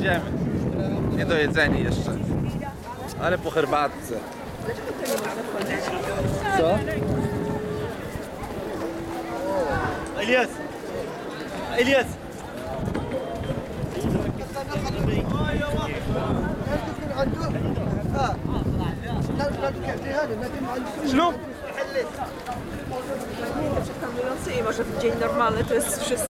idziemy. Nie do jedzenia jeszcze. Ale po herbatce. Co? Elias! Elias! I może w dzień normalny to jest wszystko.